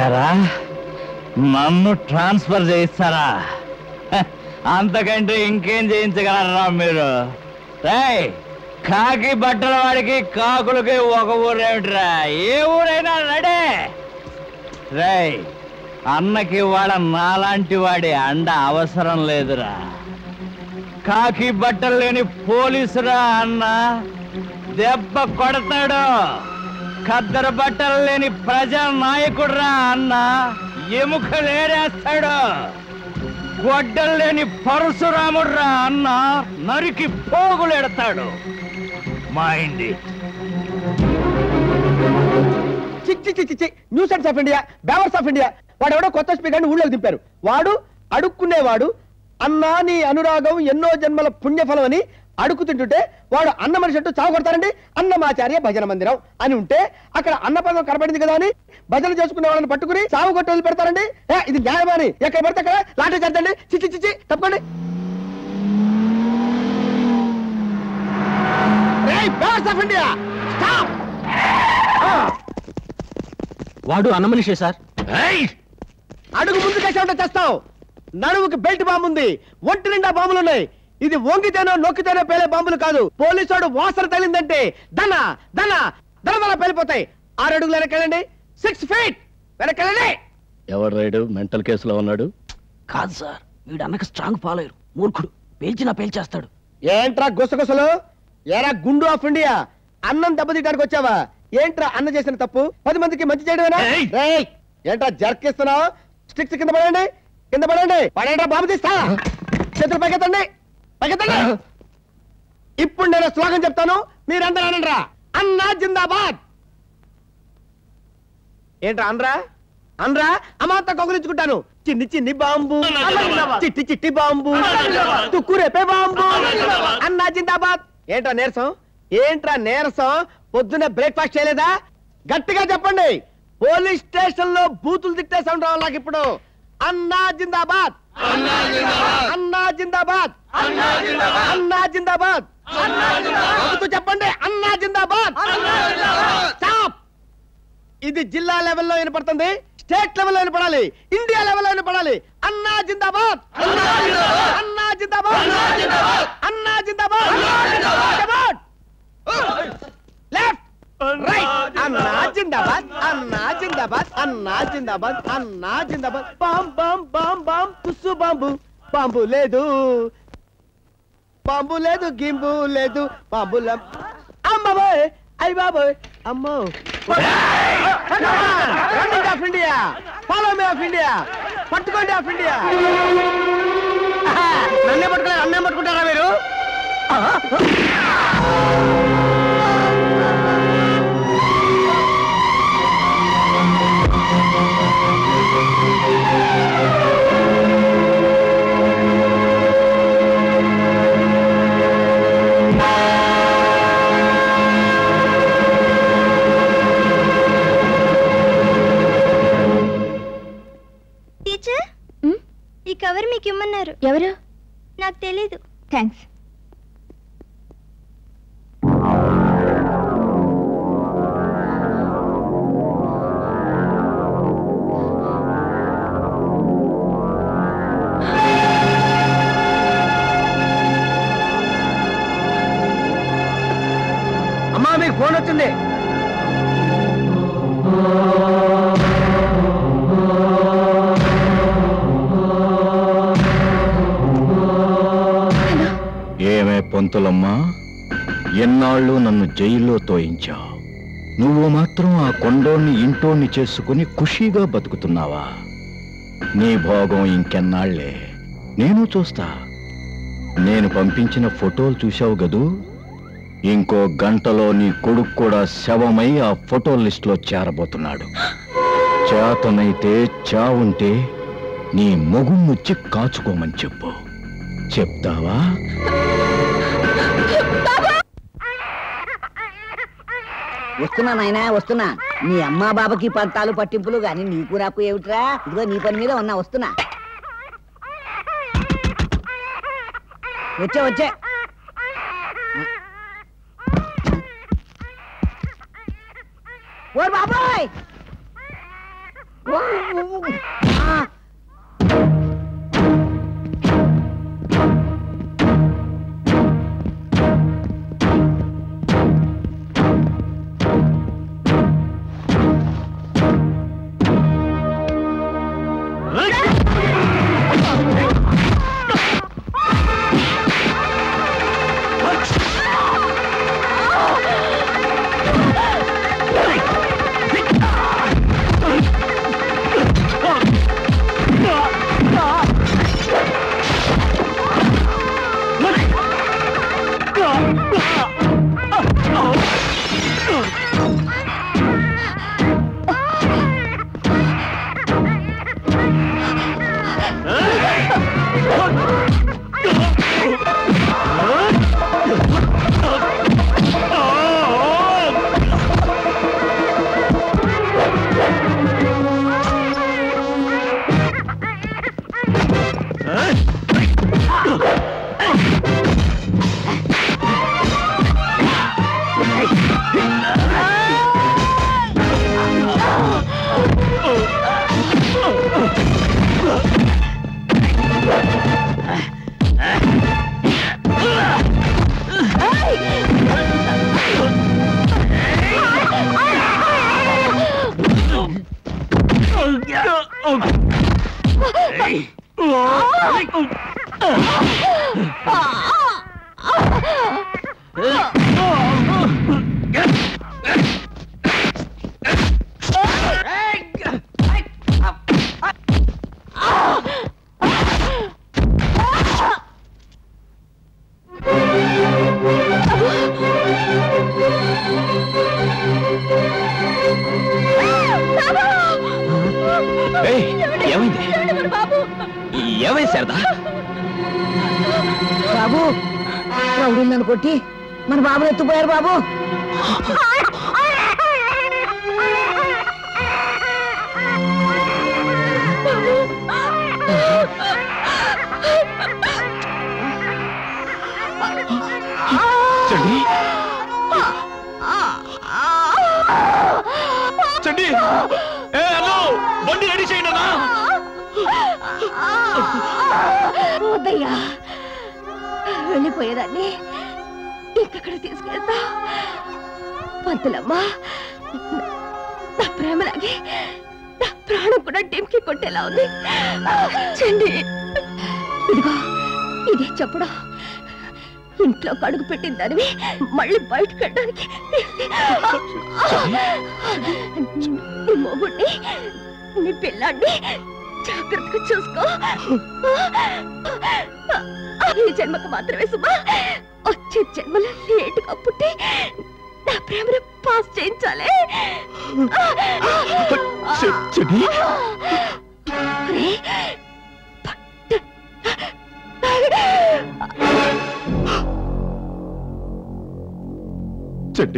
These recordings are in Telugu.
ఏరా నన్ను ట్రాన్స్ఫర్ చేయిస్తారా? అంతకంటే ఇంకేం చేయించగలరా మీరు? రేయ్, కాకి బట్టల వాడికి కాకులకి ఒక ఊరేమిట్రా? ఏ ఊరైనా నడే. రేయ్, అన్నకి వాడ నాలాంటి వాడి అండ అవసరం లేదురా. కాకి బట్టలు లేని పోలీసురా అన్న దెబ్బ కొడతాడు. ఖద్దరు బట్టలు లేని ప్రజా నాయకుడురా అన్న ఎముకలేరేస్తాడు. గొడ్డలు లేని పరశురాముడురా అన్న నరికి పోగులెడతాడు. Mind news sets of India, బ్యావర్స్ ఆఫ్ ఇండియా. వాడెవడో కొత్త స్పీకర్ని ఊళ్ళోకి దింపారు. వాడు అడుక్కునేవాడు. అన్నా నీ అనురాగం ఎన్నో జన్మల పుణ్యఫలం అని అడుగు తింటుంటే వాడు అన్న మనిషి అంటూ చావు కొడతారండి. అన్నమాచార్య భజన మందిరం అని ఉంటే అక్కడ అన్నపదం కనబడింది కదా అని భజన చేసుకునే వాళ్ళని పట్టుకుని చావు కొట్టి వదిలి పెడతారండి. ఇది న్యాయమాని ఎక్కడ పడితే అక్కడ లాఠీ చేద్దండి. చిచ్చి చిచ్చి తప్పండి. వాడు అన్న మనిషే సార్. అడుగు ముందుకేసే ఉంటే చేస్తావు. నడువుకి బెల్ట్ బాంబు ఉంది, ఒంటి నిండా బాంబులు ఉన్నాయి. ఇది వంగితేనో నొక్కితేనో పేలే బాంబులు కాదు. పోలీసుడు వాసన తగిలిందంటే దన దన దన దన పేలిపోతాయి. 6 అడుగులు వెనకెళ్ళండి, 6 feet వెనకెళ్ళండి. ఎవడు రైడు మెంటల్ కేసులో ఉన్నాడు? కాదు సార్, వీడు అన్నకి స్ట్రాంగ్ ఫాలోయర్. మూర్ఖుడు, పేల్చినా పేల్చేస్తాడు. ఏంట్రా గుసగుసలు? ఏరా గుండు ఆఫ్ ఇండియా, అన్నం దెబ్బతీయడానికి వచ్చావా? ఏంట్రా అన్న చేసిన తప్పు 10 మందికి మంచి చేయడమేనా? ఏంట్రా జర్కిస్తున్నావు? స్టిక్స్ కింద పడండి, కింద పడండి. పడేంట్రా బాబు తీస్తా. చేతులు పైకెత్తండి, పైకెత్తండి. ఇప్పుడు నేను స్లోగన్ చెప్తాను, మీరందరూ అనండ్రా. అన్నా జిందాబాద్. ఏంట్రా అనరా? అనరా? అమాంత కౌగులించుకుంటాను. చిన్ని చిన్ని బాంబు, చిట్టి చిట్టి బాంబు, తుక్కురేపే బాంబు. అన్నా జిందాబాద్. ఏంట్రా నీరసం? ఏంట్రా నీరసం? పొద్దున్నే బ్రేక్ఫాస్ట్ చేయలేదా? గట్టిగా చెప్పండి. పోలీస్ స్టేషన్ లో బూతులు తిట్టే సౌండ్ రావాలి నాకు ఇప్పుడు. అన్నా జిందాబాద్, అన్నా జిందాబాద్, అన్నా జిందాబాద్. చెప్పండి, అన్నా జిందాబాద్. ఇది జిల్లా లెవెల్లో వినపడుతుంది, స్టేట్ లెవెల్లో వినపడాలి, ఇండియా లెవెల్లో వినపడాలి. అన్నా జిందాబాద్, అన్నా జిందాబాద్, అన్నా జిందాబాద్. Left right. అన్నా జిందాబాద్, అన్నా జిందాబాద్, అన్నా జిందాబాద్, అన్నా జిందాబాద్. బాంబ్ బాంబ్ బాంబ్ బాంబ్ పుస్సు బాంబు. బాంబు లేదు, బాంబు లేదు, గింబు లేదు, బాంబుల. అమ్మబోయ్, అయ్య బాబోయ్, అమ్మో. Running of India, follow me of India, పట్టుకోండి ఆఫ్ ఇండియా. నన్నే పట్టుకున్నారు, అన్నే పట్టుకుంటారా మీరు? టీచర్, ఈ కవర్ మీకు ఇమ్మన్నారు. ఎవరు? నాకు తెలీదు. థ్యాంక్స్. అమ్మా, మీకు ఫోన్ వచ్చింది. ఏమే పొంతులమ్మా, ఎన్నాళ్ళు నన్ను జైల్లో తోయించావు. నువ్వు మాత్రం ఆ కొండోన్ని ఇంటోన్ని చేసుకుని ఖుషీగా బతుకుతున్నావా? నీ భోగం ఇంకెన్నాళ్లే, నేను చూస్తా. నేను పంపించిన ఫోటోలు చూశావు గదూ? ఇంకో గంటలో నీ కొడుకు కూడా శవమై ఆ ఫోటో లిస్టులో చేరబోతున్నాడు. చేతనైతే చావుంటే నీ మొగుణ్ణొచ్చి కాచుకోమని చెప్పు. చెప్తావా? వస్తున్నా నాయనా, వస్తున్నా. నీ అమ్మా బాబాకి పంతాలు పట్టింపులు గాని నీకు నాకు ఏమిట్రా? ఇదిగో నీ పని మీద ఉన్నా, వస్తున్నా. వచ్చే వచ్చే. ఓ బాబాయ్, ఏమైంది శారదా? బాబు రౌడీలను కొట్టి మన బాబుని ఎత్తుపోయారు బాబు. చండి చండి, బండి రెడీ చేయండి అన్నా. వద్దయ్యా, వెళ్ళిపోయేదాన్ని ఇంకక్కడ తీసుకెళ్తా. పంతులమ్మా, నా ప్రేమలాగే నా ప్రాణం కూడా టిమ్కి కొట్టేలా ఉంది. చండి, ఇదిగో ఇదే చెప్పడం. ఇంట్లో కడుగు పెట్టిన దానివి మళ్ళీ బయటకు వెళ్ళడానికి నీ మొగుడిని, నీ పిల్లాన్ని జాగ్రత్తగా చూసుకో. ఈ జన్మకు మాత్రమే సుమా, వచ్చే జన్మలో లేటుగా పుట్టి నా ప్రేమను పాస్ చేయించాలి. చండి,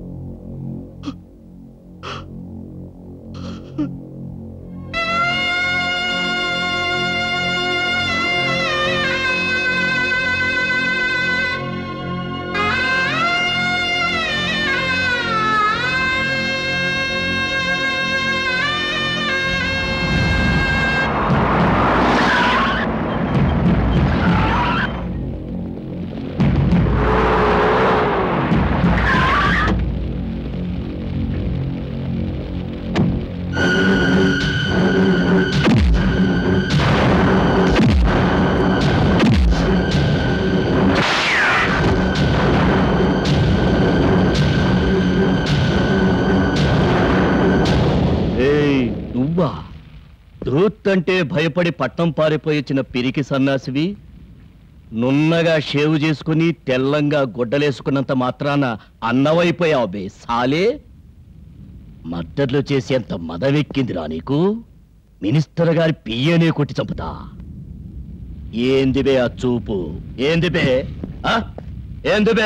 ధృత్ అంటే భయపడి పట్నం పారిపోయిన పిరికి సన్నాసివి నున్నగా షేవ్ చేసుకుని తెల్లంగా గుడ్డలేసుకున్నంత మాత్రాన అన్నవైపోయావు బే సాలే. మద్దతులు చేసేంత మదవెక్కిందిరా నీకు? మినిస్టర్ గారి పియ్యనే కొట్టి చంపుతా. ఏందిబే ఆ చూపు? ఏందిబే ఏందిబే?